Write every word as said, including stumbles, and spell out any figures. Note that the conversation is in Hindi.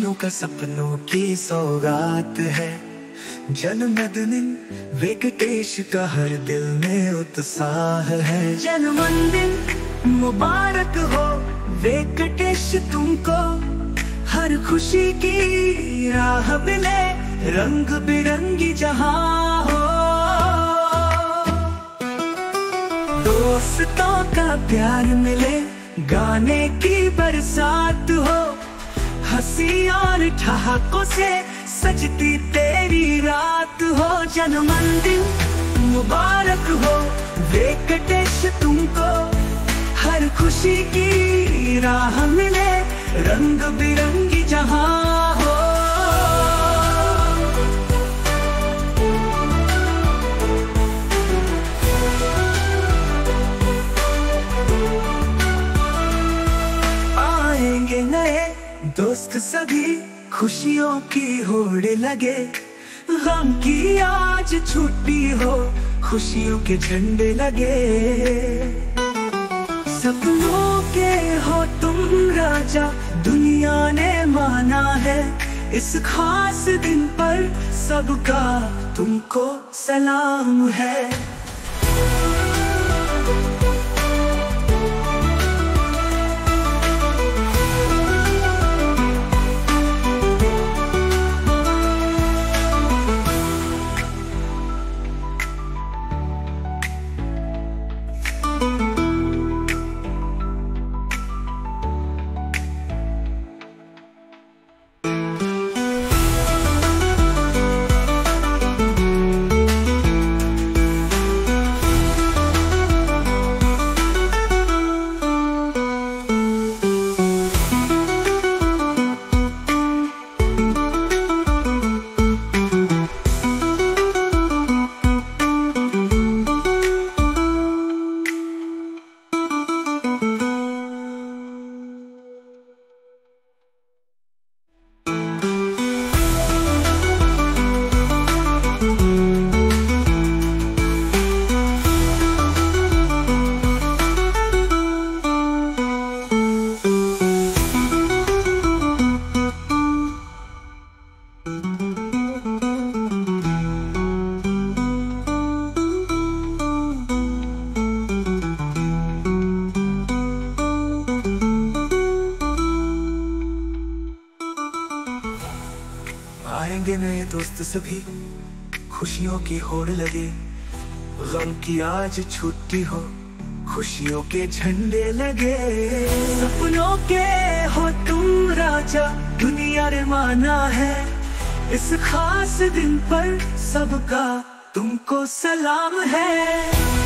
खुशियों का सपनों की सौगात है। जन्मदिन वेंकटेश का हर दिल में उत्साह है। जन्मदिन मुबारक हो वेंकटेश तुमको, हर खुशी की राह मिले, रंग बिरंगी जहां हो। दोस्तों का प्यार मिले, गाने की बरसात हो, हंसी और ठहाकों से सजती तेरी रात हो। जन्मदिन मुबारक हो वेंकटेश तुमको, हर खुशी की राह मिले, रंग बिरंगी जहां हो। आएंगे नए दोस्त सभी, खुशियों की होड़ लगे, गम की आज छुट्टी हो, खुशियों के झंडे लगे। सपनों के हो तुम राजा, दुनिया ने माना है, इस खास दिन पर सबका तुमको सलाम है। आएंगे नए दोस्त सभी, खुशियों की होड़ लगे, गम की आज छुट्टी हो, खुशियों के झंडे लगे। सपनों के हो तुम राजा, दुनिया ने माना है, इस खास दिन पर सबका तुमको सलाम है।